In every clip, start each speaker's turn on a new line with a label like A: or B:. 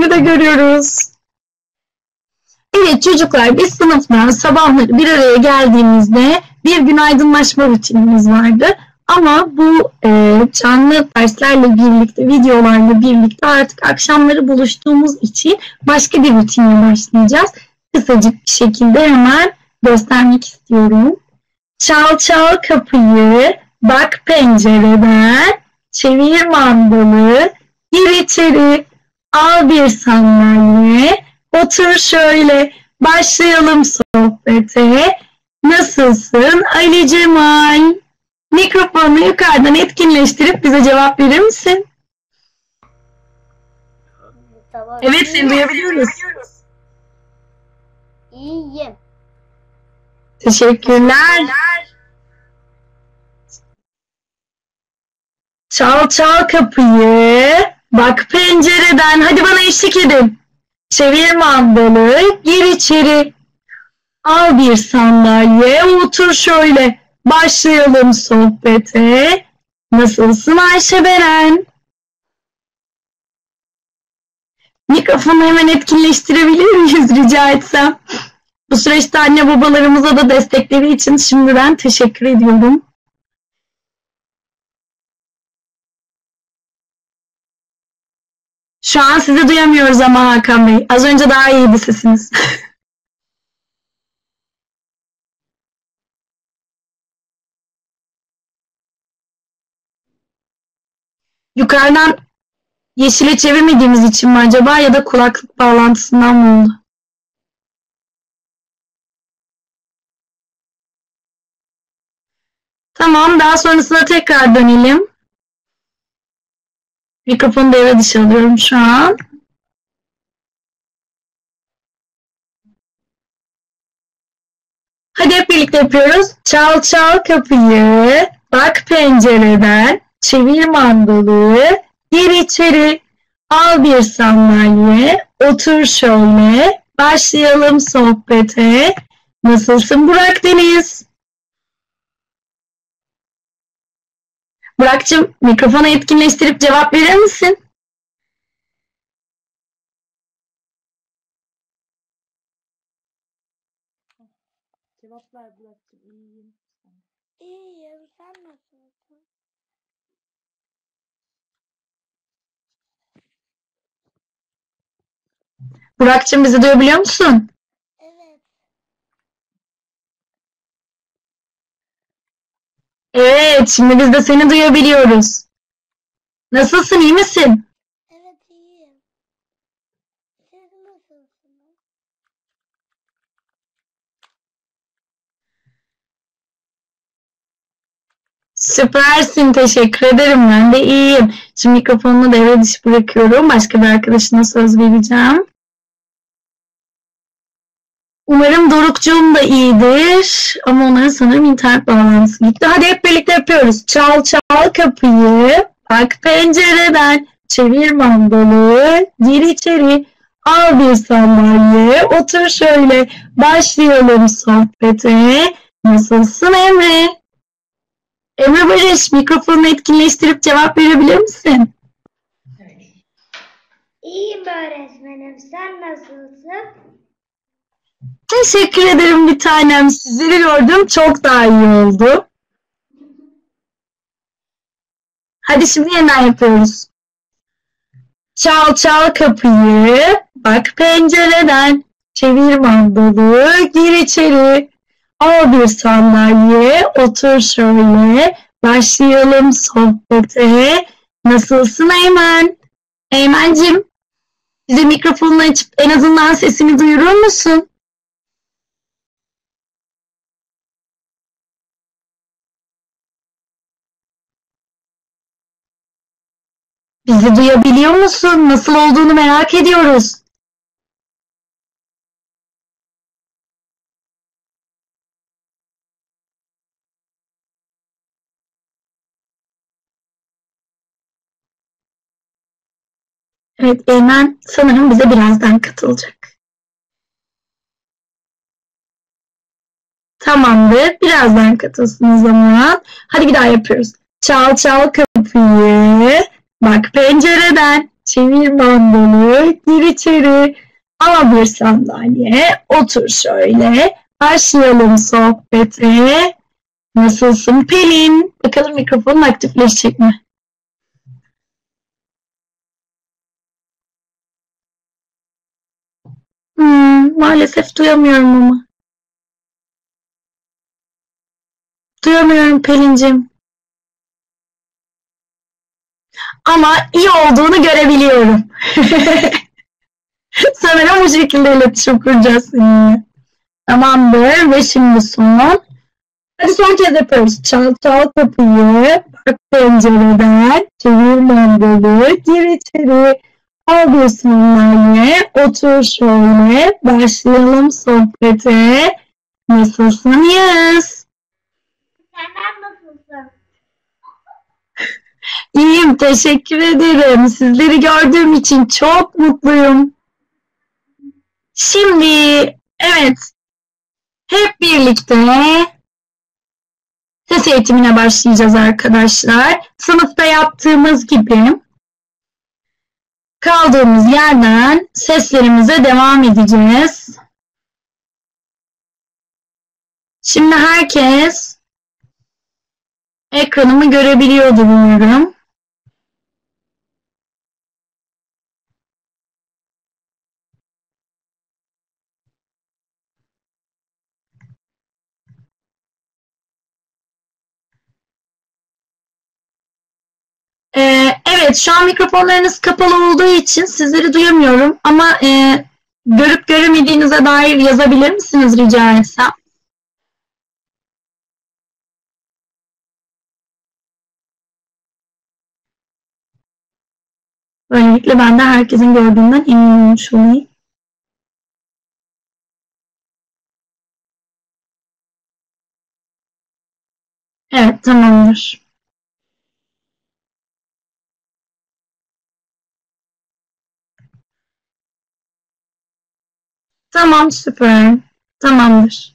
A: de görüyoruz. Evet çocuklar, biz sınıfta sabahları bir araya geldiğimizde bir günaydınlaşma rutinimiz vardı. Ama bu canlı derslerle birlikte, videolarla birlikte artık akşamları buluştuğumuz için başka bir rutinle başlayacağız. Kısacık bir şekilde hemen göstermek istiyorum. Çal çal kapıyı, bak pencereden, çevir mandalı, gir içeri, al bir sandalye, otur şöyle, başlayalım sohbete. Nasılsın Ali Cemal? Mikrofonu yukarıdan etkinleştirip bize cevap verir misin?
B: Tamam.
A: Evet, seni duyabiliyoruz.
B: İyiyim.
A: Teşekkürler. Çal çal kapıyı, bak pencereden, hadi bana eşlik edin. Çevir mandalı, gir içeri. Al bir sandalye, otur şöyle. Başlayalım sohbete. Nasılsın Ayşe Beren? Mikrofonu hemen etkinleştirebilir miyiz rica etsem? Bu süreçte anne babalarımıza da destekleri için şimdiden teşekkür ediyorum. Şu an sizi duyamıyoruz ama Hakan Bey. Az önce daha iyiydi sesiniz. Yukarıdan yeşile çevirmediğimiz için mi acaba ya da kulaklık bağlantısından mı oldu? Tamam, daha sonrasında tekrar dönelim. Mikrofonu devre dışı alıyorum şu an. Hadi hep birlikte yapıyoruz. Çal çal kapıyı, bak pencereden, çevir mandalı, gir içeri, al bir sandalye, otur şöyle, başlayalım sohbete. Nasılsın Burak Deniz? Burak'cığım, mikrofonu etkinleştirip cevap verir misin?
C: Cevap ver Burak'cığım, iyiyim.
B: İyiyim. Sen nasılsın?
A: Burak'cığım, bizi duyabiliyor musun?
B: Evet.
A: Evet, şimdi biz de seni duyabiliyoruz. Nasılsın, iyi misin?
B: Evet iyiyim. Siz nasılsınız?
A: Süpersin, teşekkür ederim. Ben de iyiyim. Şimdi mikrofonunu devre dışı bırakıyorum. Başka bir arkadaşına söz vereceğim. Umarım Dorukcuğum da iyidir. Ama onların sanırım internet bağlantısı gitti. Hadi hep birlikte yapıyoruz. Çal çal kapıyı, bak pencereden, çevir mandalı, gir içeri, al bir sandalye, otur şöyle, başlayalım sohbete. Nasılsın Emre? Emre Barış, mikrofonunu etkinleştirip cevap verebilir misin?
B: İyiyim öğretmenim. Sen nasılsın?
A: Teşekkür ederim bir tanem. Sizleri gördüm. Çok daha iyi oldu. Hadi şimdi yeniden yapıyoruz. Çal çal kapıyı, bak pencereden, çevir mandalı, gir içeri, al bir sandalye, otur şöyle, başlayalım sohbete. Nasılsın Eymen? Eymen'cim, bize mikrofonunu açıp en azından sesini duyurur musun? Bizi duyabiliyor musun? Nasıl olduğunu merak ediyoruz. Evet, Eymen sanırım bize birazdan katılacak. Tamamdır. Birazdan katılsın o zaman. Hadi bir daha yapıyoruz. Çal çal kapıyı, bak pencereden, çevir mandalı, gir içeri, al bir sandalye, otur şöyle, başlayalım sohbete. Nasılsın Pelin? Bakalım mikrofonun aktifleşecek mi? Maalesef duyamıyorum ama. Duyamıyorum Pelin'cim. Ama iyi olduğunu görebiliyorum. Sanırım bu şekilde iletişim kuracağız seninle. Tamamdır ve şimdi son. Hadi son kez yapıyoruz. Çal çal kapıyı, bak pencereden, çevir mandalı, gir içeri, al bir sandalye, otur şöyle, başlayalım sohbete. Nasılsın Yağız?
B: Senden nasılsın?
A: İyiyim, teşekkür ederim. Sizleri gördüğüm için çok mutluyum. Şimdi, evet, hep birlikte ses eğitimine başlayacağız arkadaşlar. Sınıfta yaptığımız gibi kaldığımız yerden seslerimize devam edeceğiz. Şimdi herkes ekranımı görebiliyordur umarım. Evet, şu an mikrofonlarınız kapalı olduğu için sizleri duyamıyorum ama görüp göremediğinize dair yazabilir misiniz rica etsem? Böylelikle ben de herkesin gördüğünden emin olmuş olayım. Evet, tamamdır. Tamam, süper. Tamamdır.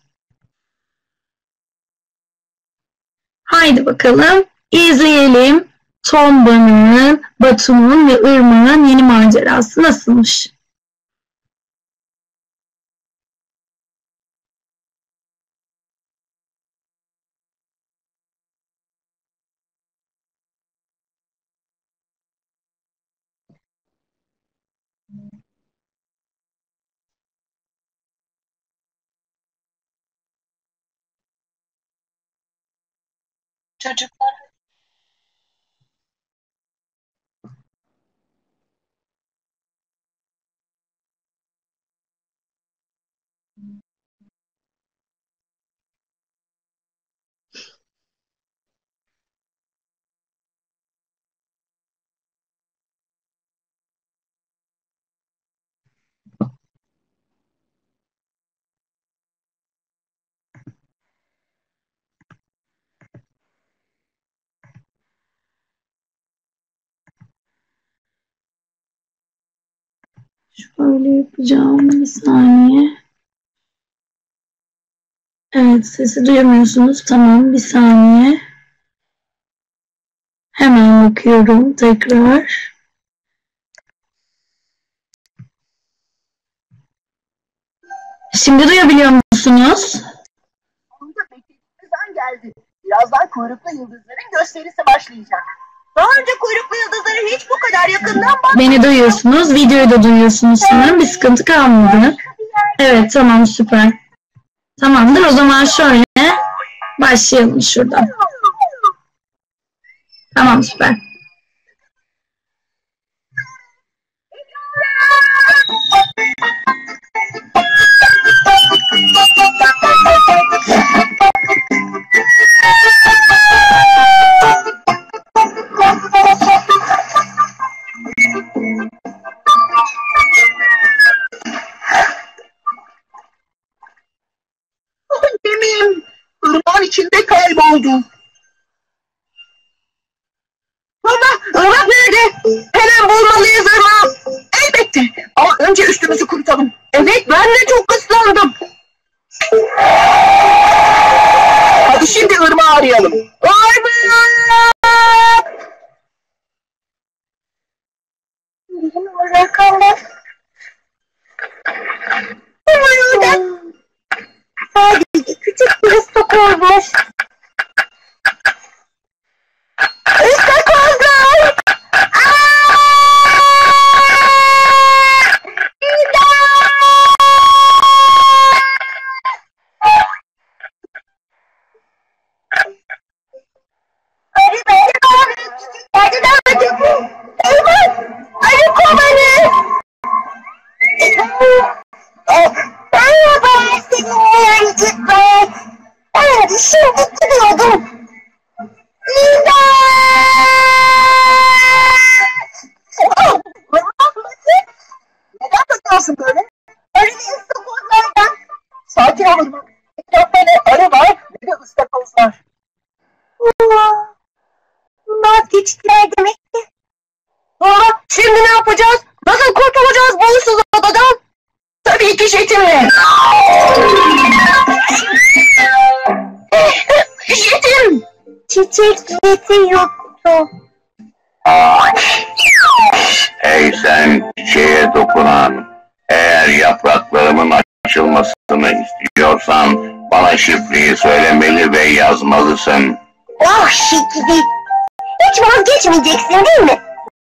A: Haydi bakalım, izleyelim. Tomba'nın, Batu'nun ve Irmak'ın yeni macerası nasılmış?
D: Çocuklar
A: Şöyle yapacağım bir saniye. Evet, sesi duyamıyorsunuz. Tamam, bir saniye. Hemen bakıyorum tekrar. Şimdi duyabiliyor musunuz?
D: sonunda beklediğimiz an geldi. Birazdan kuyruklu yıldızların gösterisi başlayacak. Daha önce kuyruklu yıldızları hiç bu kadar yakından
A: Beni duyuyorsunuz, videoyu da duyuyorsunuz sanırım. Bir sıkıntı kalmadı. Evet, tamam, süper. Tamamdır, o zaman şöyle başlayalım şuradan. Tamam, süper.
D: Gemim ırmağın içinde kayboldu. Baba, ırmak nerede? Hemen bulmalıyız ırmağı. Elbette. Ama önce üstümüzü kurutalım. Evet, ben de çok ıslandım. Hadi şimdi ırmağı arayalım. Irmak! bakıyorsun böyle? Arı ve ıstakozlardan. Sakin ol Irmak. Etrafta ne arı var ne de ıstakoz var. Vazgeçtiler demek ki. Şimdi ne yapacağız? Nasıl kurtulacağız bu ıssız odadan? Tabii ki jetimle. Jetim. Çiçek jeti yoktu.
E: Hey sen çiçeğe dokunan, eğer yapraklarımın açılmasını istiyorsan bana şifreyi söylemeli ve yazmalısın.
D: Ah Şekili. Hiç vazgeçmeyeceksin değil mi?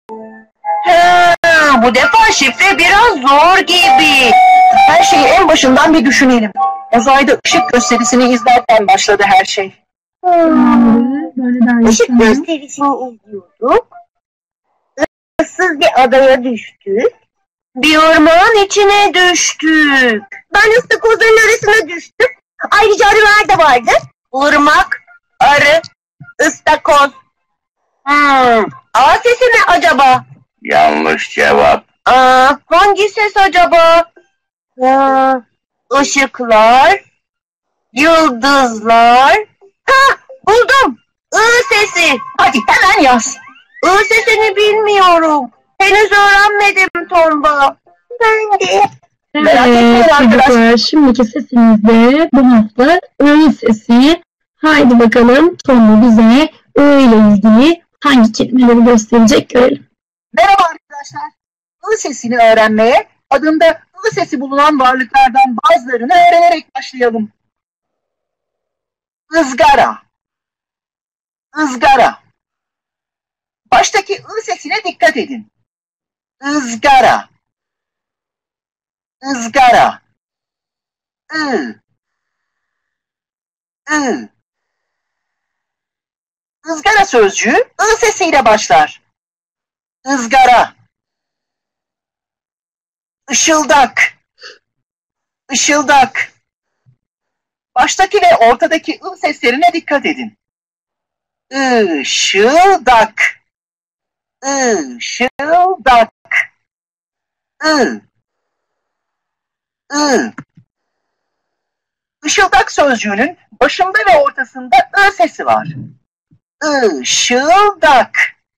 D: Bu defa şifre biraz zor gibi. Her şeyi en başından bir düşünelim. Uzayda ışık gösterisini izlerken başladı her şey.
A: Böyle daha
B: Işık
A: yaşanıyor.
B: gösterisini izliyorduk. Issız bir adaya düştük.
D: Bir ormanın içine düştük.
B: Ben ıstakozların arasına düştüm. Ayrıca arılar da vardı.
D: Irmak, arı, ıstakoz. A sesi mi acaba?
E: Yanlış cevap.
D: Hangi ses acaba? Işıklar, yıldızlar. Buldum. I sesi. Hadi hemen yaz. I sesini bilmiyorum. Henüz öğrenmedim Tomba.
B: Ben de.
D: Merak etmeyin
A: Evet
D: arkadaşlar.
A: çocuklar, şimdiki sesimizde bu hafta I sesi. Haydi bakalım Tomba bize I ile ilgili hangi kelimeleri gösterecek görelim.
D: Merhaba arkadaşlar. I sesini öğrenmeye adında I sesi bulunan varlıklardan bazılarını öğrenerek başlayalım. Izgara. Izgara. Baştaki I sesine dikkat edin. Izgara. Izgara. I. I. Izgara sözcüğü I sesiyle başlar. Izgara. Işıldak. Işıldak. Baştaki ve ortadaki I seslerine dikkat edin. Işıldak. Işıldak. I. I. Işıldak sözcüğünün başında ve ortasında I sesi var. Işıldak.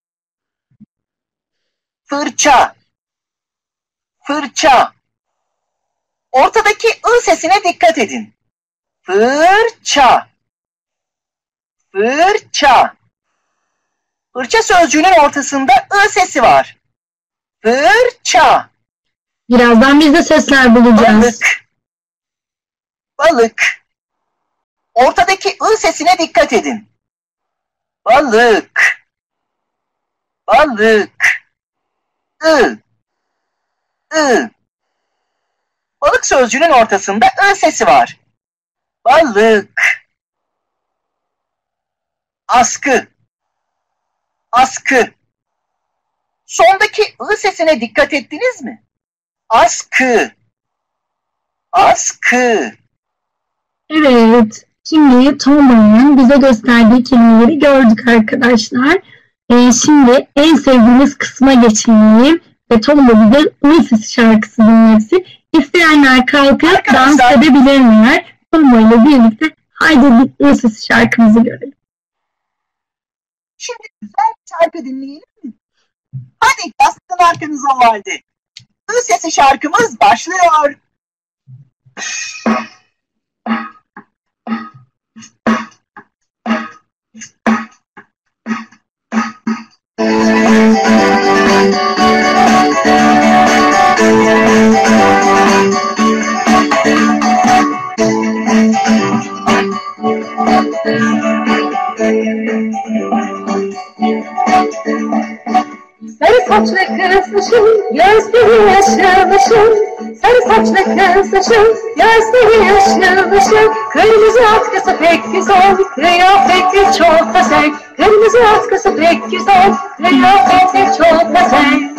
D: Fırça. Fırça. Ortadaki I sesine dikkat edin. Fırça. Fırça. Fırça sözcüğünün ortasında I sesi var. Fırça.
A: Birazdan biz de sesler bulacağız.
D: Balık. Balık. Ortadaki I sesine dikkat edin. Balık. Balık. I. I. Balık sözcüğünün ortasında I sesi var. Balık. Askı. Askı. Sondaki I sesine dikkat ettiniz mi? Askı. Askı.
A: Evet. Şimdi Tomba'nın bize gösterdiği kelimeleri gördük arkadaşlar. Şimdi en sevdiğimiz kısma geçelim. Ve Tomba bize I sesi şarkısı dinlesin. İsteyenler kalkıp dans edebilirler. Tomba ile birlikte haydi bir I sesi şarkımızı görelim.
D: Şimdi güzel bir şarkı dinleyelim mi? Hadi yaslanın arkanıza o halde. I sesi şarkımız başlıyor.
F: Sarı saçlı kızmışım, gözleri yaşlımışım. Sarı saçlı kızmışım, gözleri yaşlımışım. Kırmızı atkısı pek güzel, kıyafeti çok da sen. Kırmızı atkısı pek güzel, kıyafeti çok da sen.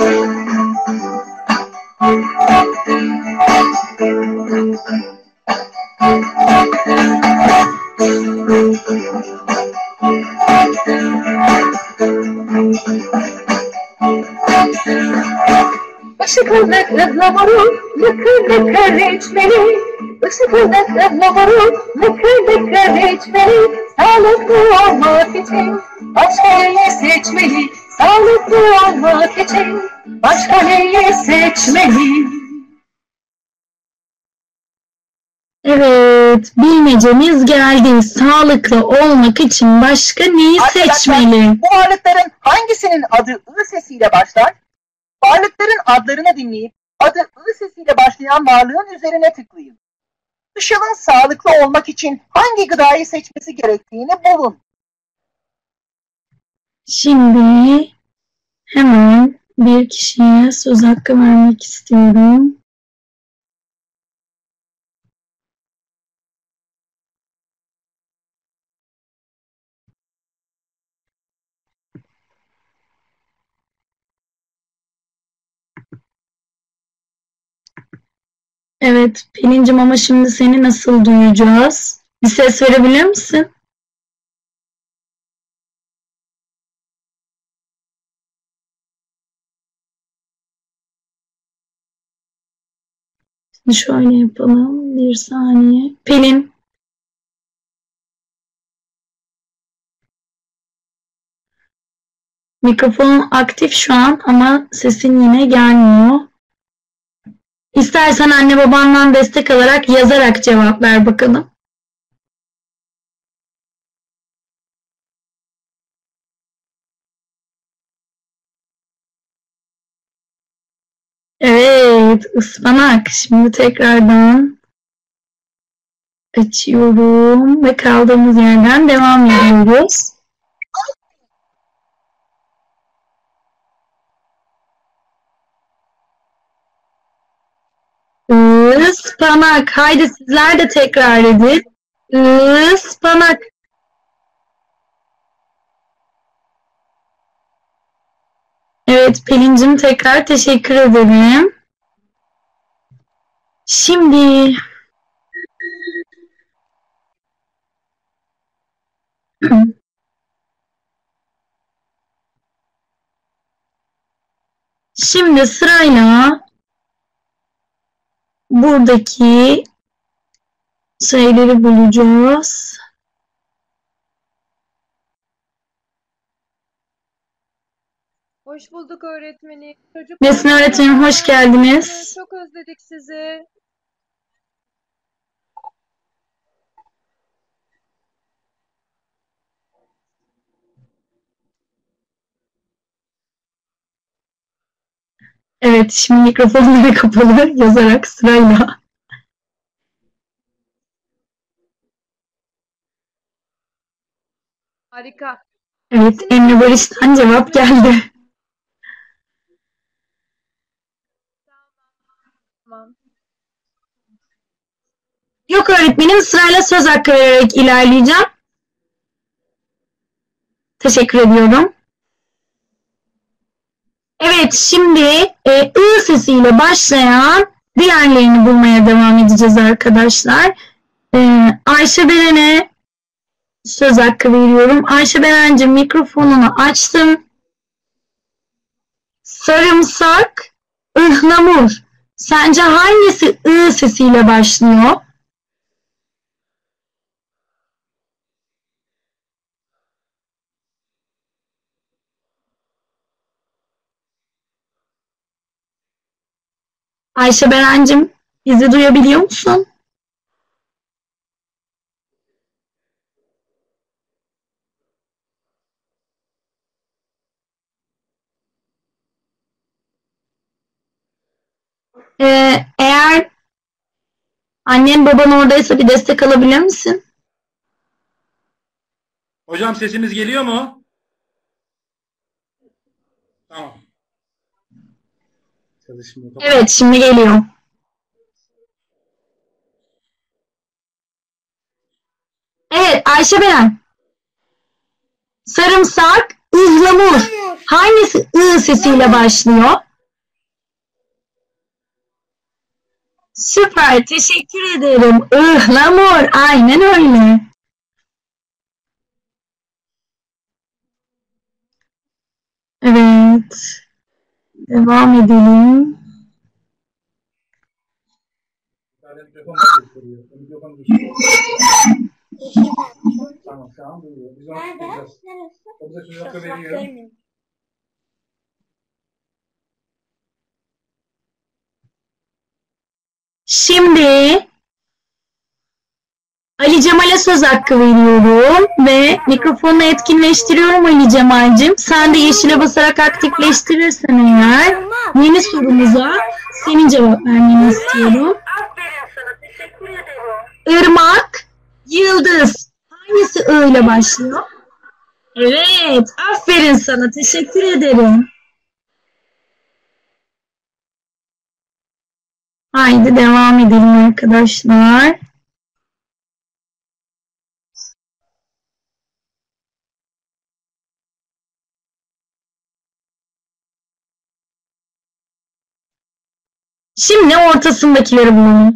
F: Işıklı ıhlamuru lıkır lıkır içmeli. Isıtıldık ıhlamuru lıkır lıkır içmeli. Sağlıklı olmak için başka neyi seçmeli? Sağlıklı olmak için başka neyi seçmeli?
A: Evet, bilmecemiz geldi. Sağlıklı olmak için başka neyi
D: Arkadaşlar,
A: seçmeli?
D: bu varlıkların hangisinin adı ı sesiyle başlar? Varlıkların adlarını dinleyip adı ı sesiyle başlayan varlığın üzerine tıklayın. Işıl'ın sağlıklı olmak için hangi gıdayı seçmesi gerektiğini bulun.
A: Şimdi hemen bir kişiye söz hakkı vermek istiyorum. Evet, Pelin'cim ama şimdi seni nasıl duyacağız? Bir ses verebilir misin? Şimdi şöyle yapalım. Bir saniye. Pelin. Mikrofonun aktif şu an ama sesin yine gelmiyor. İstersen anne babandan destek alarak yazarak cevap ver bakalım. Evet, ıspanak. Şimdi tekrardan açıyorum ve kaldığımız yerden devam ediyoruz. Ispanak. Haydi sizler de tekrar edin. Ispanak. Evet Pelin'cim tekrar teşekkür ederim. Şimdi sırayla buradaki şeyleri bulacağız.
C: Hoş bulduk öğretmenim.
A: Nesin öğretmenim hoş geldiniz.
C: Çok özledik sizi.
A: Evet şimdi mikrofonları kapalı yazarak sırayla.
C: Harika.
A: Evet Emre Barış'tan cevap geldi.
C: Tamam.
A: Yok öğretmenim sırayla söz hakkı vererek ilerleyeceğim. Teşekkür ediyorum. Evet şimdi ı sesiyle başlayan diğerlerini bulmaya devam edeceğiz arkadaşlar. Ayşe Beren'e söz hakkı veriyorum. Ayşe Beren'cim mikrofonunu açtım. Sarımsak, ıhlamur. Sence hangisi ı sesiyle başlıyor? Ayşe Beren'cim bizi duyabiliyor musun? Eğer annen baban oradaysa bir destek alabilir misin?
G: Hocam sesimiz geliyor mu? Tamam. Çalışmıyor.
A: Evet şimdi geliyor. Evet Ayşe Beren. Sarımsak, ıhlamur. Hangisi ı sesiyle başlıyor? Süper, teşekkür ederim. Ihlamur, aynen öyle. Evet, devam edelim.
G: Sadece mikrofon gösteriyor. Mikrofon düşüyor. Tamam, şu an duyuyor. Biz onu tutacağız. O bize söz hakkı veriyor.
A: Şimdi Ali Cemal'e söz hakkı veriyorum ve mikrofonu etkinleştiriyorum Ali Cemal'cim. Sen de yeşile basarak aktifleştirirsen eğer yeni sorumuza senin cevap vermeni istiyorum.
B: Aferin sana. Teşekkür ederim.
A: Irmak, Yıldız. Hangisi I ile başlıyor? Evet, aferin sana. Teşekkür ederim. Haydi devam edelim arkadaşlar. Şimdi ortasındakileri bulalım.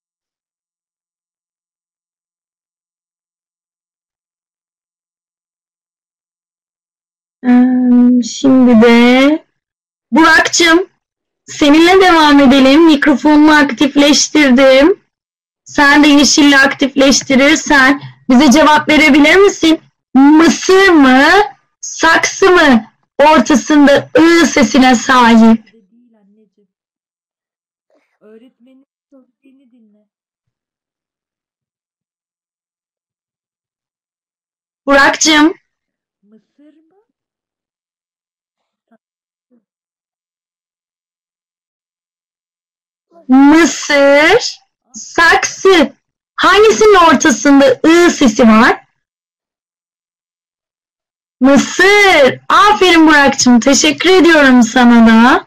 A: Şimdi de Burak'cığım seninle devam edelim. Mikrofonunu aktifleştirdim. Sen de yeşille aktifleştirirsen bize cevap verebilir misin? Mısır mı, saksı mı ortasında ı sesine sahip?
H: Değil anneciğim. Öğretmenin söylediğini dinle.
A: Burak'cığım
H: Mısır mı?
A: Mısır, saksı. Hangisinin ortasında ı sesi var? Mısır. Aferin Burak'cığım. Teşekkür ediyorum sana da.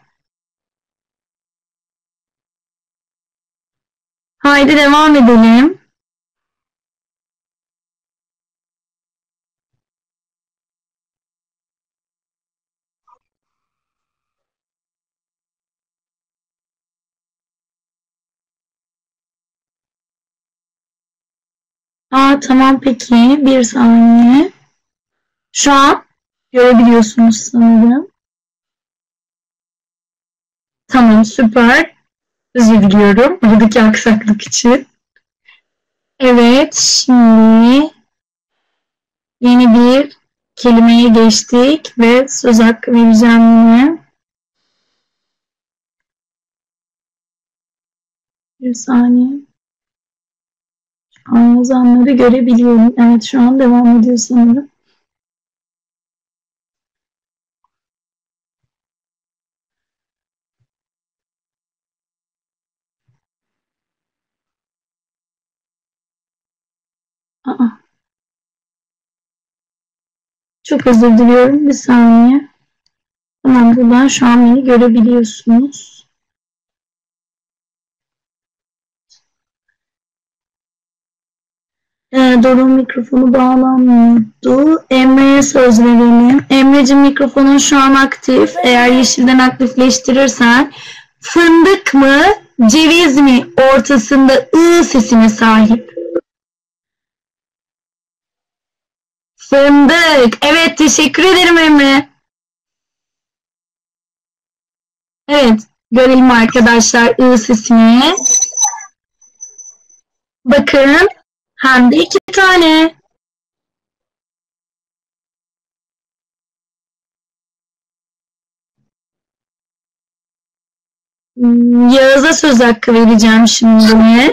A: Haydi devam edelim. Tamam peki. Bir saniye. Şu an görebiliyorsunuz sanırım. Tamam süper. Özür diliyorum buradaki aksaklık için. Evet şimdi yeni bir kelimeye geçtik ve söz hakkı vereceğim yine. Bir saniye. Şu an yazanları görebiliyorum. Evet şu an devam ediyor sanırım. Çok özür diliyorum. Bir saniye. Tamam buradan şu an beni görebiliyorsunuz. Doruk'un mikrofonu bağlanmıyordu. Emre'ye söz verelim. Emre'cim mikrofonun şu an aktif. Eğer yeşilden aktifleştirirsen fındık mı, ceviz mi ortasında ı sesine sahip? Fındık. Evet teşekkür ederim Emre. Evet görelim arkadaşlar ı sesini. Bakın hem de 2 tane. Yağız'a söz hakkı vereceğim şimdi.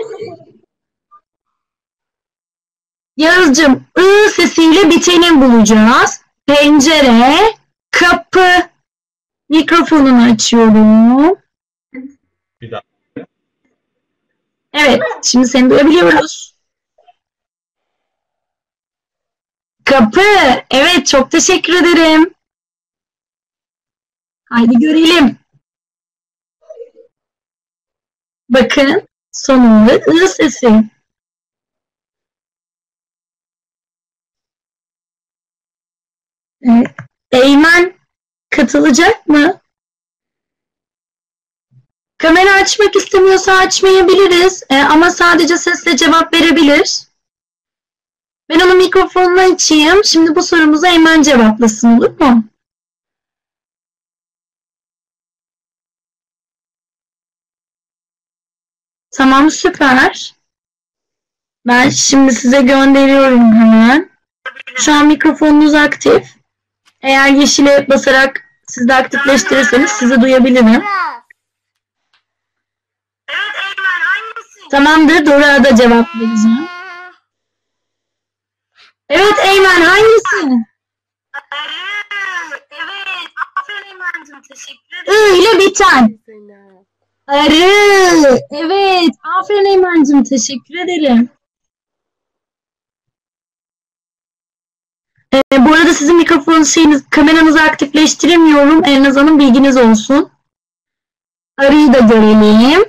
A: Yağız'cığım ı sesiyle biteni bulacağız. Pencere, kapı. Mikrofonunu açıyorum.
I: Bir daha.
A: Evet, şimdi seni duyabiliyoruz. Kapı. Evet, çok teşekkür ederim. Haydi görelim. Bakın, sonunda ı sesi. Evet. Eymen katılacak mı? Kamera açmak istemiyorsa açmayabiliriz. Ama sadece sesle cevap verebilir. Ben onun mikrofonunu açayım. Şimdi bu sorumuzu Eymen cevaplasın, olur mu? Tamam, süper. Ben şimdi size gönderiyorum hemen. Şu an mikrofonunuz aktif. Eğer yeşile basarak siz de aktifleştirirseniz sizi duyabilirim. Tamamdır, Dora'ya da cevap vereceğim. Evet Eymen, hangisi?
B: Evet, aferin Eymen'cim, teşekkür ederim.
A: I ile biten. Arı. Evet, aferin Eymen'cim, teşekkür ederim. Bu arada sizin kameranızı aktifleştiremiyorum. Elnaz Hanım, bilginiz olsun. Arıyı da görelim.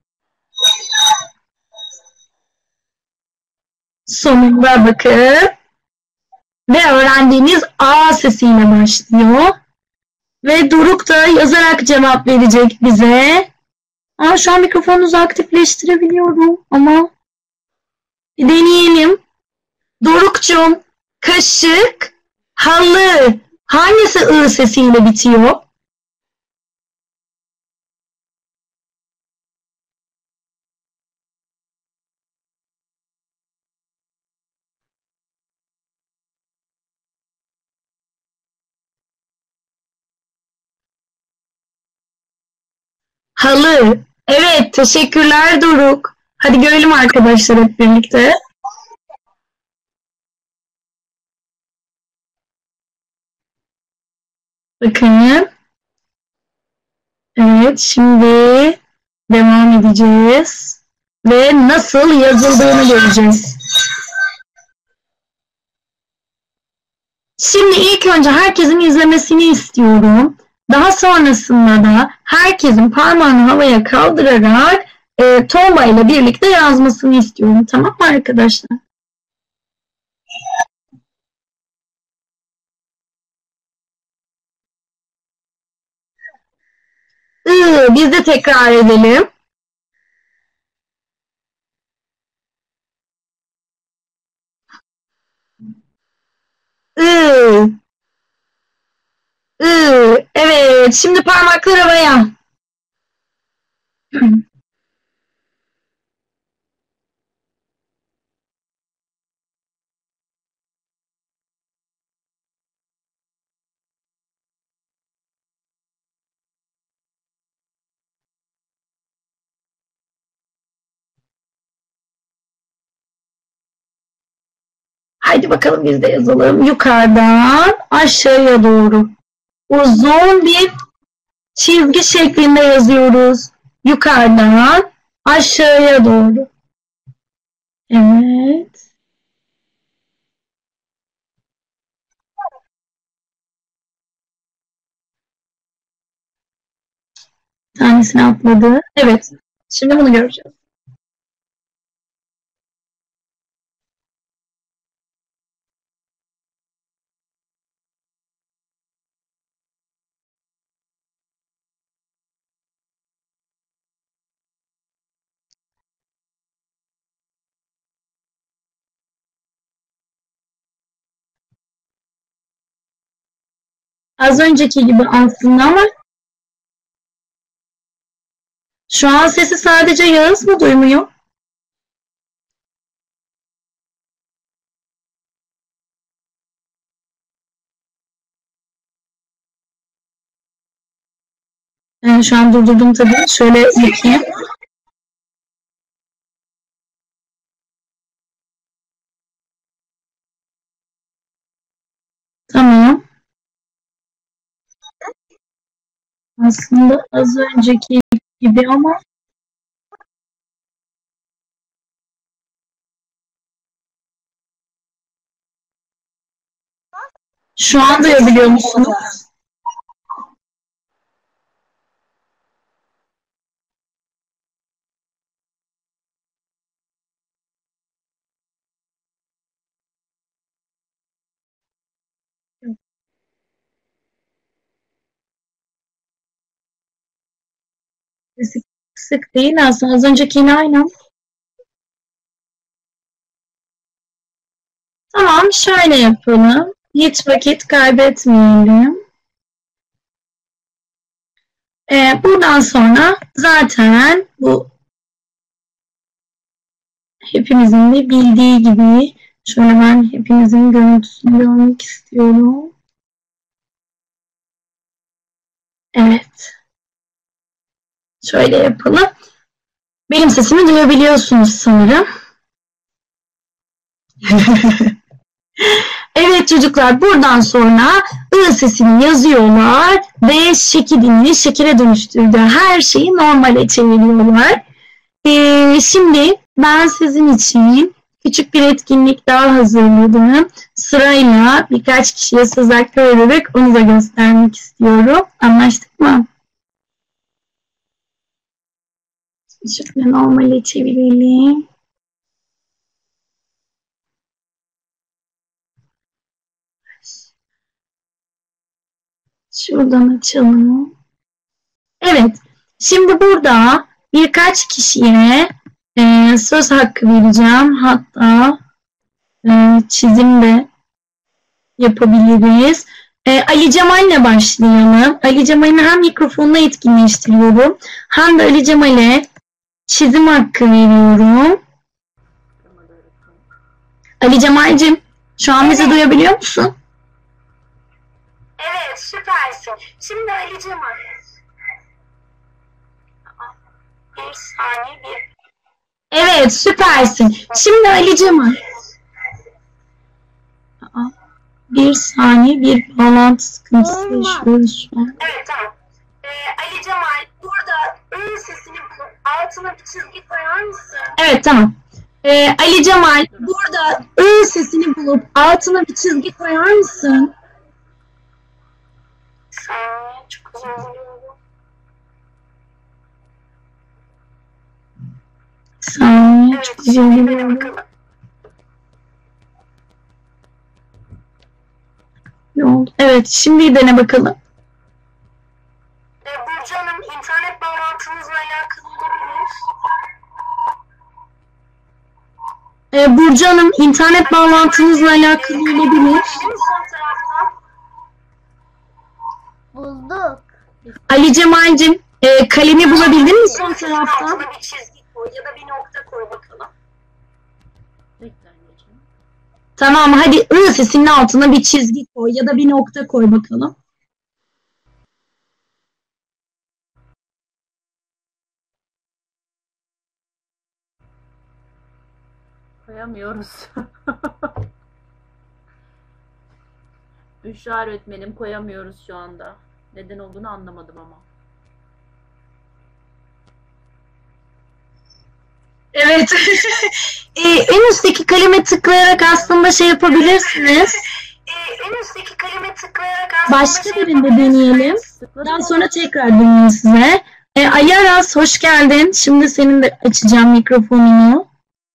A: Sonunda bakın. Ve öğrendiğiniz A sesiyle başlıyor. Ve Doruk da yazarak cevap verecek bize. Şu an mikrofonunuzu aktifleştirebiliyorum ama bir deneyelim. Doruk'cum, kaşık, halı. Hangisi I sesiyle bitiyor? Halı. Evet, teşekkürler Doruk. Hadi görelim arkadaşlar hep birlikte. Bakın. Evet, şimdi devam edeceğiz. Ve nasıl yazıldığını göreceğiz. Şimdi ilk önce herkesin izlemesini istiyorum. Daha sonrasında da herkesin parmağını havaya kaldırarak tomba ile birlikte yazmasını istiyorum. Tamam mı arkadaşlar? Biz de tekrar edelim. Evet, şimdi parmaklar havaya. Haydi bakalım biz de yazalım. Yukarıdan aşağıya doğru. Uzun bir çizgi şeklinde yazıyoruz. Yukarıdan aşağıya doğru. Evet. Bir tanesini atladı. Evet. Şimdi bunu göreceğiz. Az önceki gibi aslında ama şu an sesi sadece Yağız mı duymuyor? Şu an durdurdum tabii. Şöyle bakayım. Tamam. Aslında az önceki gibi ama şu an duyabiliyor musunuz? Sesi kısık değil aslında. Az önceki yine aynı. Tamam, şöyle yapalım. Hiç vakit kaybetmeyelim. Buradan sonra zaten bu hepimizin de bildiği gibi şöyle ben hepinizin görüntüsünü görmek istiyorum. Evet. Şöyle yapalım. Benim sesimi duyabiliyorsunuz sanırım. Evet çocuklar, buradan sonra ı sesini yazıyorlar ve şekilini şekere dönüştürdüğü her şeyi normale çeviriyorlar. Şimdi ben sizin için küçük bir etkinlik daha hazırladım. Sırayla birkaç kişiye söz hakkı vererek onu da göstermek istiyorum. Anlaştık mı? Şöyle normale çevirelim. Şuradan açalım. Evet. Şimdi burada birkaç kişiye söz hakkı vereceğim. Hatta çizim de yapabiliriz. Ali Cemal'le başlayalım. Ali Cemal'in hem mikrofonla etkinleştiriyorum hem de Ali Cemal'e çizim hakkı veriyorum. Ali Cemal'cim, şu an bizi duyabiliyor musun?
B: Evet, süpersin. Şimdi Ali Cemal. Bir saniye bir.
A: Evet, süpersin. Şimdi Ali Cemal. Bir saniye, bir bağlantı sıkıntısı yaşıyoruz şu an.
B: Evet, tamam. Ali Cemal, burada ı sesini bulup altına bir çizgi koyar mısın?
A: Evet, tamam. Ali Cemal, burada ı sesini bulup altına bir çizgi koyar mısın?
B: Saniye, çok uzun oluyor.
A: Saniye,
B: Evet,
A: çok güzel
B: şimdi dene
A: oluyor.
B: bakalım.
A: Ne oldu? Evet, şimdi dene bakalım.
B: Burcu Hanım, internet bağlantınızla alakalı olabilir.
A: Burcu Hanım, internet bağlantınızla alakalı olabilir.
B: Sol taraftan.
F: Bulduk.
A: Ali Cemal'cim, kalemi bulabildin mi son
B: Altına
A: taraftan?
B: bir çizgi koy ya da bir nokta koy bakalım.
A: Tamam, hadi ı sesinin altına bir çizgi koy ya da bir nokta koy bakalım.
H: Koyamıyoruz. Büşra öğretmenim, koyamıyoruz şu anda. Neden olduğunu anlamadım ama.
A: Evet. En üstteki kaleme tıklayarak aslında şey yapabilirsiniz.
B: En üstteki kaleme tıklayarak aslında
A: Başka birinde deneyelim. Daha sonra tekrar döneyim size. Ali Aras, hoş geldin. Şimdi senin de açacağım mikrofonunu.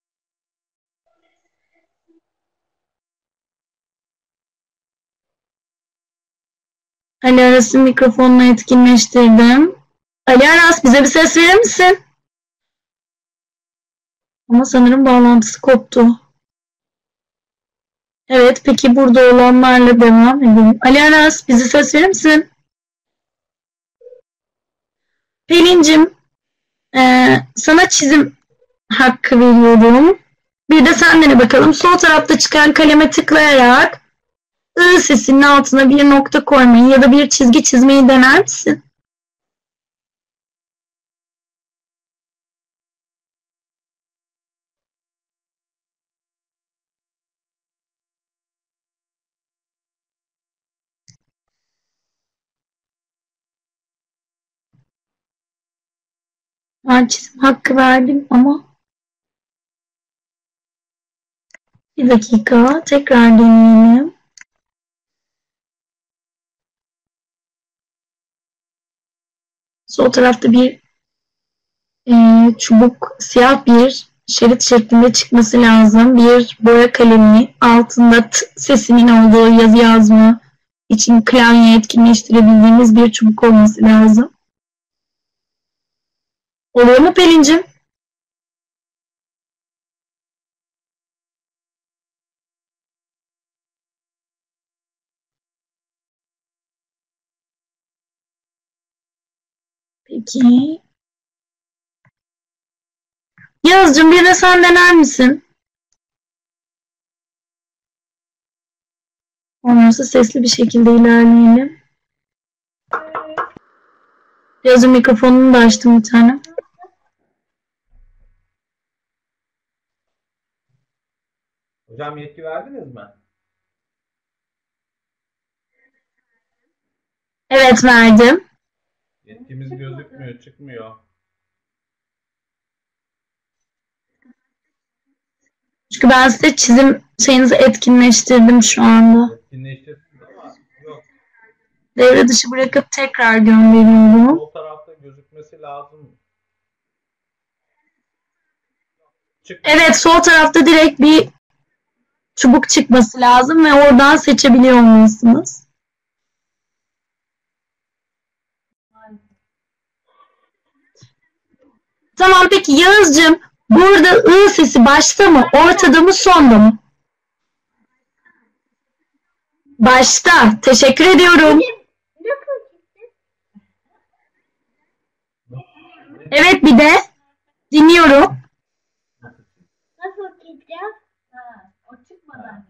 A: Ali Aras'ın mikrofonunu etkinleştirdim. Ali Aras, bize bir ses verir misin? Ama sanırım bağlantısı koptu. Evet, peki burada olanlarla devam edelim. Ali Aras, bize ses verir misin? Pelin'cim, sana çizim hakkı veriyorum. Bir de sen dene bakalım. Sol tarafta çıkan kaleme tıklayarak ı sesinin altına bir nokta koymayı ya da bir çizgi çizmeyi dener misin? Ben çizim hakkı verdim ama bir dakika, tekrar deneyelim. Sol tarafta bir çubuk, siyah bir şerit şeklinde çıkması lazım. Bir boya kalemi, altında t sesinin olduğu yazı yazma için klavye etkinleştirebildiğimiz bir çubuk olması lazım. Oluyor mu Pelin'cim? Peki. Yağız'cığım bir de sen dener misin? Olmazsa sesli bir şekilde ilerleyelim. Yağız'ın mikrofonunu da açtım bir tane.
I: Hocam yetki verdiniz mi?
A: Evet verdim.
I: Yetkimiz gözükmüyor, çıkmıyor.
A: Çünkü ben size çizim şeyinizi etkinleştirdim şu anda.
I: Etkinleştirdiniz ama yok.
A: Devre dışı bırakıp tekrar gönderiyorum.
I: Sol tarafta gözükmesi lazım. Çıkmıyor.
A: Evet, sol tarafta direkt bir çubuk çıkması lazım ve oradan seçebiliyor musunuz? Tamam, peki Yağız'cığım burada ı sesi başta mı, ortada mı, sonda mı? Başta. Teşekkür ediyorum. Evet, bir de dinliyorum.
B: Nasıl okuyacağız? O çıkmadan.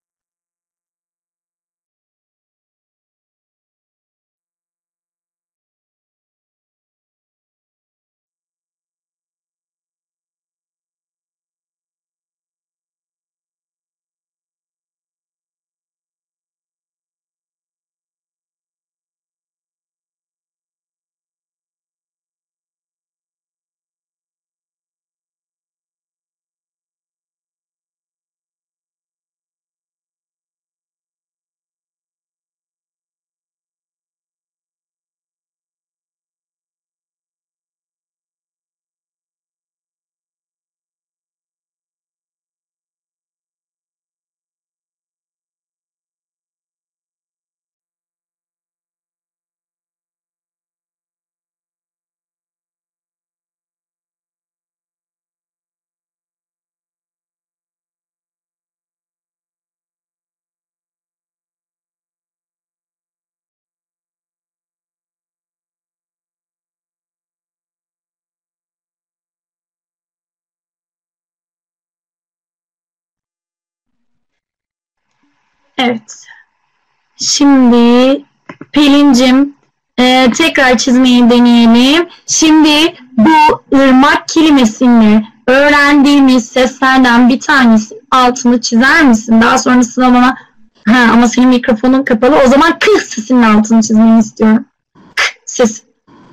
A: Evet. Şimdi Pelin'cim tekrar çizmeyi deneyelim. Şimdi bu ırmak kelimesini öğrendiğimiz seslerden bir tanesi altını çizer misin? Daha sonrasında bana ama senin mikrofonun kapalı. O zaman k sesinin altını çizmeni istiyorum. K sesi.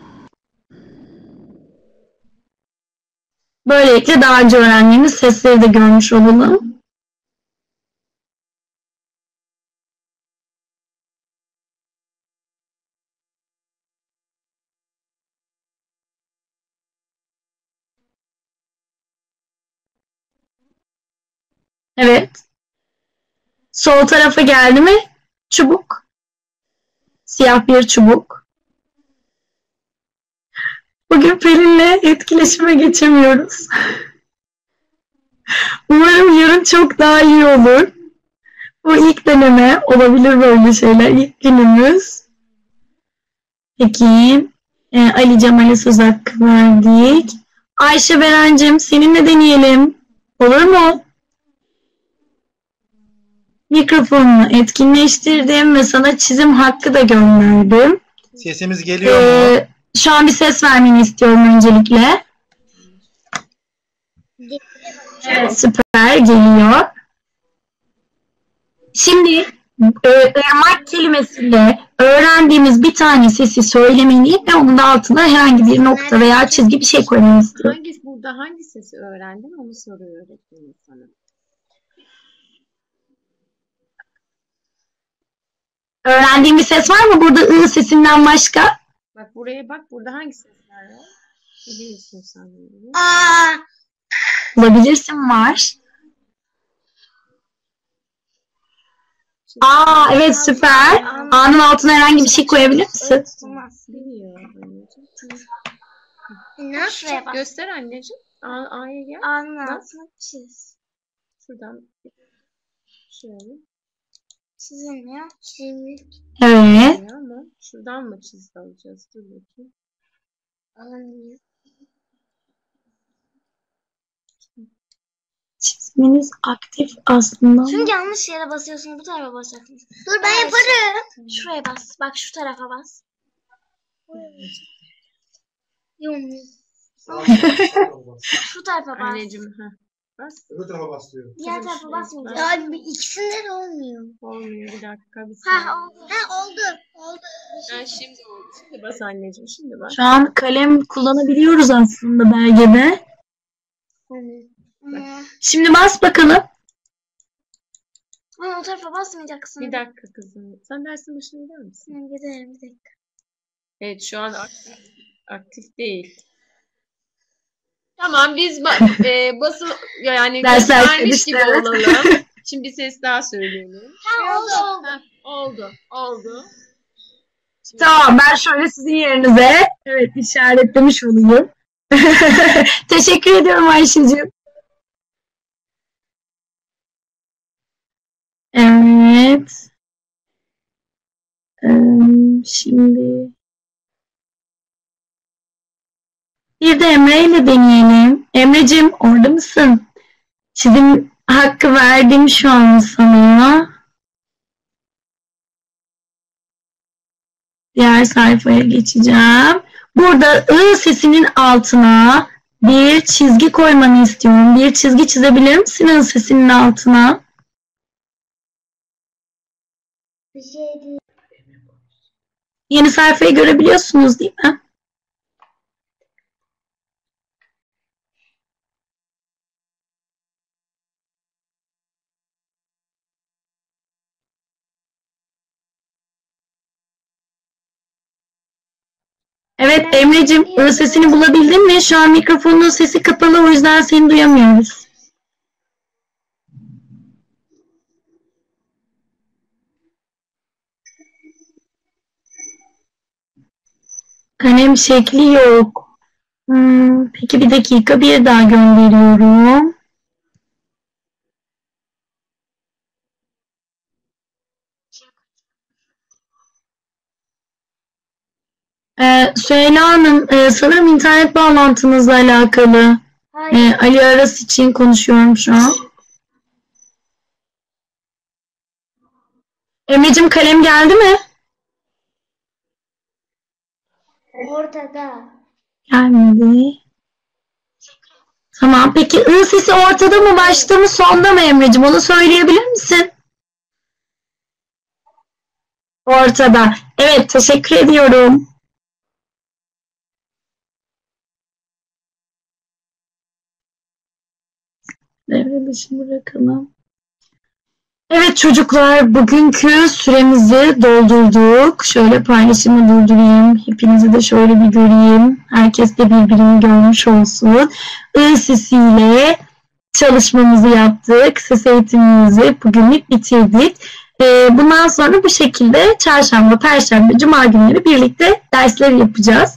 A: Böylelikle daha önce öğrendiğimiz sesleri de görmüş olalım. Evet. Sol tarafa geldi mi? Çubuk. Siyah bir çubuk. Bugün Pelin'le etkileşime geçemiyoruz. Umarım yarın çok daha iyi olur. Bu ilk deneme olabilir böyle şeyler. İlk günümüz. Peki. Ali Cemal'e söz hakkı verdik. Ayşe Berencim seninle deneyelim. Olur mu? Mikrofonunu etkinleştirdim ve sana çizim hakkı da gönderdim.
J: Sesimiz geliyor mu?
A: Şu an bir ses vermeni istiyorum öncelikle. Evet, süper geliyor. Şimdi ırmak kelimesiyle öğrendiğimiz bir tane sesi söylemeni ve onun da altına herhangi bir nokta veya çizgi bir şey koymanı istiyorum.
K: Burada hangi sesi öğrendin onu soruyor öğretmenim sana.
A: Öğrendiğin bir ses var mı burada ı sesinden başka?
K: Bak buraya bak, burada hangi sesler var? Biliyorsun sen bunu.
A: Bulabilirsin var. Evet süper. A'nın altına herhangi bir şey koyabilir misin?
K: Nasıl? Göster anneciğim. A'ya gel.
B: Anlatma çiz.
K: Şuradan. Şöyle.
B: Çizilmiyor. Çizilmiyor.
A: Evet.
K: Ama şuradan mı çizgi alacağız? Dur bakayım.
B: Alınmıyor.
A: resminiz aktif aslında.
L: Çünkü yanlış yere basıyorsunuz. Bu tarafa basacaksınız. Dur ben yaparım. Şuraya bas. Bak şu tarafa bas. Yok. Şu tarafa bas.
K: Anneciğim. Bas.
G: Öbür tarafa bas diyor.
L: Diğer tarafa basmayacağız. Ya ikisinde de olmuyor.
K: Olmuyor bir dakika. Bir
L: Oldu.
K: Ha, şimdi oldu. Şimdi bas anneciğim. Şimdi bas.
A: Şu an kalem kullanabiliyoruz aslında belgede. Şimdi bas bakalım.
L: Ama o tarafa basmayacaksın.
K: Bir dakika kızım. Sen dersin başına gider misin?
L: Giderim bir dakika.
K: Evet şu an aktif değil. Tamam biz basın yani
A: Dersler
K: göstermiş gibi
A: evet.
K: olalım. Şimdi bir ses daha söyleyelim. Oldu. Şimdi
A: Tamam ben şöyle sizin yerinize işaretlemiş olayım. Teşekkür ediyorum Ayşe'cim. Evet. Şimdi bir de Emre ile deneyelim. Emre'cim orada mısın? Çizim hakkı verdim şu an sana. Diğer sayfaya geçeceğim. Burada I sesinin altına bir çizgi koymanı istiyorum. Bir çizgi çizebilir misin I sesinin altına?
L: Bir şey değil.
A: Yeni sayfayı görebiliyorsunuz değil mi? Evet Emre'cim sesini bulabildin mi? Şu an mikrofonun sesi kapalı o yüzden seni duyamıyoruz. Kalem şekli yok. Peki bir dakika bir daha gönderiyorum. Süheyla Hanım, sanırım internet bağlantınızla alakalı. Ali Aras için konuşuyorum şu an. Emre'cim kalem geldi mi?
L: Ortada.
A: Gelmedi. Tamam, peki I sesi ortada mı, başta mı, sonda mı Emre'cim? Onu söyleyebilir misin? Ortada. Evet, teşekkür ediyorum. Devre dışı bırakalım. Evet çocuklar, bugünkü süremizi doldurduk. Şöyle paylaşımı durdurayım. Hepinizi de şöyle bir göreyim. Herkes de birbirini görmüş olsun. I sesiyle çalışmamızı yaptık. Ses eğitimimizi bugünlük bitirdik. Bundan sonra bu şekilde çarşamba, perşembe, cuma günleri birlikte dersleri yapacağız.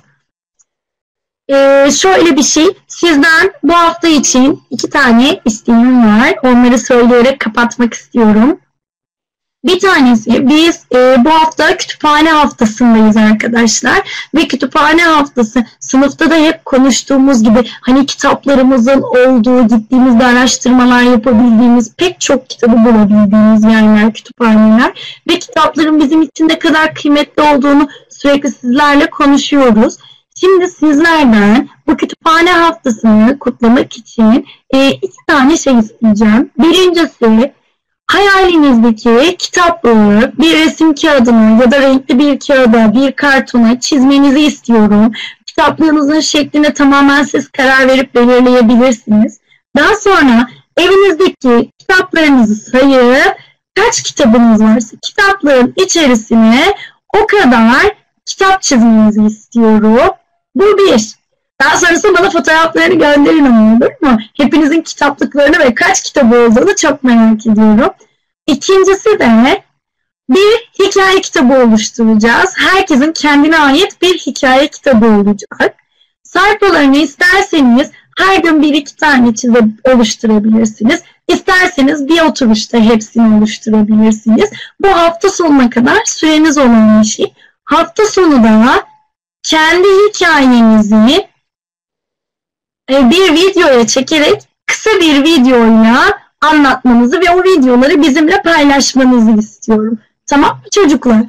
A: Şöyle bir şey, sizden bu hafta için 2 tane isteğim var. Onları söyleyerek kapatmak istiyorum. Bir tanesi, biz bu hafta kütüphane haftasındayız arkadaşlar. Ve kütüphane haftası, sınıfta da hep konuştuğumuz gibi hani kitaplarımızın olduğu, gittiğimizde araştırmalar yapabildiğimiz, pek çok kitabı bulabildiğimiz yerler, kütüphaneler. Ve kitapların bizim için ne kadar kıymetli olduğunu sürekli sizlerle konuşuyoruz. Şimdi sizlerden bu kütüphane haftasını kutlamak için 2 tane şey isteyeceğim. Birincisi, hayalinizdeki kitapları bir resim kağıdına ya da renkli bir kağıda, bir kartona çizmenizi istiyorum. Kitaplığınızın şekline tamamen siz karar verip belirleyebilirsiniz. Daha sonra evinizdeki kitaplarınızı sayıp kaç kitabınız varsa kitaplığın içerisine o kadar kitap çizmenizi istiyorum. Bu bir. Daha sonrasında bana fotoğraflarını gönderin ama, olur mu? Hepinizin kitaplıklarını ve kaç kitabı olduğunu çok merak ediyorum. İkincisi de bir hikaye kitabı oluşturacağız. Herkesin kendine ait bir hikaye kitabı olacak. Sayfalarını isterseniz her gün 1-2 tane çizip oluşturabilirsiniz. İsterseniz bir oturuşta hepsini oluşturabilirsiniz. Bu hafta sonuna kadar süreniz olan bir şey. Hafta sonu da kendi hikayenizi bir videoya çekerek kısa bir videoyla anlatmanızı ve o videoları bizimle paylaşmanızı istiyorum. Tamam mı çocuklar?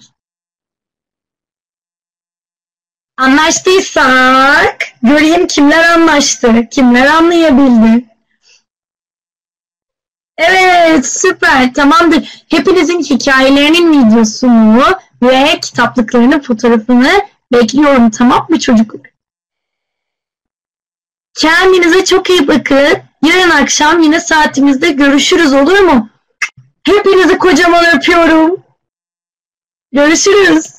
A: Anlaştıysak göreyim kimler anlaştı, kimler anlayabildi. Evet, süper, tamamdır. Hepinizin hikayelerinin videosunu ve kitaplıklarının fotoğrafını bekliyorum, tamam mı çocuklar? Kendinize çok iyi bakın. Yarın akşam yine saatimizde görüşürüz, olur mu? Hepinizi kocaman öpüyorum. Görüşürüz.